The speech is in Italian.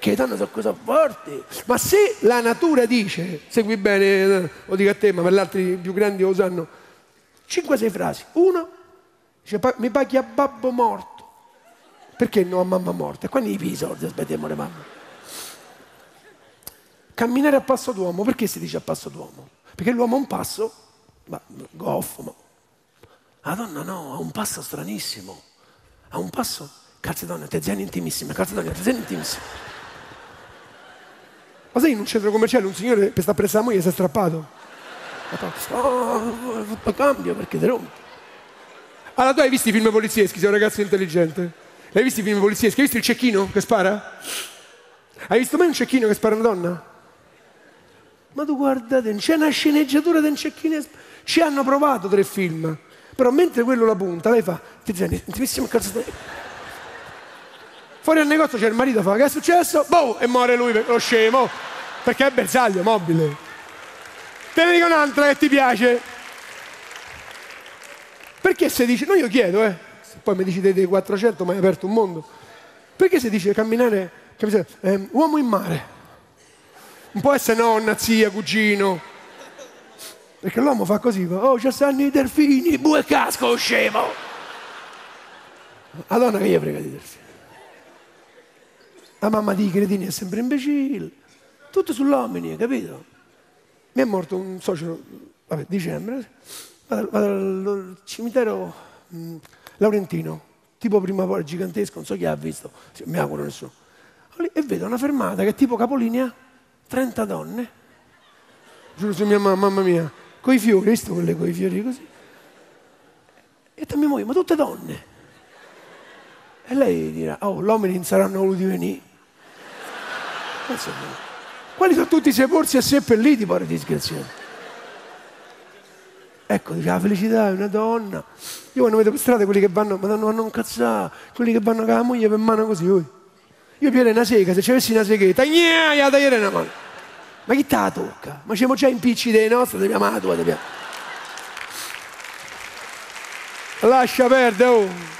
perché le donne sono così forti. Ma se la natura dice, segui bene, lo dico a te, ma per gli altri più grandi lo sanno, 5-6 frasi. Uno, dice, mi paghi a babbo morto. Perché no a mamma morta? E quando gli pigli i soldi, aspettiamo le mamme. Camminare a passo d'uomo, perché si dice a passo d'uomo? Perché l'uomo ha un passo, ma goffo, ma la donna no, ha un passo stranissimo. Ha un passo, calzedonne, teziane intimissime, calzedonne, teziane intimissime. Ma sai, in un centro commerciale un signore per stare presso la moglie si è strappato. Oh, cambio perché ti rompi. Allora, tu hai visto i film polizieschi, sei un ragazzo intelligente? Hai visto i film polizieschi? Hai visto il cecchino che spara? Hai visto mai un cecchino che spara una donna? Ma tu guardate, c'è una sceneggiatura di un cecchino. Ci hanno provato 3 film. Però mentre quello la punta, lei fa, intimissimo cazzo. Fuori al negozio c'è il marito, fa, che è successo? Boh, e muore lui, lo scemo, perché è bersaglio mobile. Te ne dico un'altra che ti piace. Perché se dice, no io chiedo, se poi mi dici dei 400, ma hai aperto un mondo. Perché si dice camminare, uomo in mare? Non può essere nonna, zia, cugino. Perché l'uomo fa così, oh, ci stanno i delfini, bue casco, scemo! La donna che gli frega di delfini? La mamma di cretini è sempre imbecille. Tutto sull'omini, capito? Mi è morto un socio, vabbè, dicembre, vado al cimitero Laurentino, tipo prima poi gigantesco, non so chi ha visto, mi auguro nessuno. E vedo una fermata che è tipo capolinea, 30 donne, giuro su mia mamma mia, con i fiori, hai visto quelle con i fiori così? E mia moglie, ma tutte donne. E lei dirà, oh, l'uomo non saranno voluti venire. Quali sono tutti i sepolsi e seppelliti, pare disgraziati. Ecco, dice, la felicità è una donna. Io quando vedo per strada quelli che vanno, vanno a incazzare, quelli che vanno con la moglie per mano così, io piglierei una sega, se ci avessi una seghetta, la taglierei una mano. Ma chi te la tocca? Ma siamo già impicci dei nostri, dobbiamo la tua, dobbiamo. Lascia perdere, oh!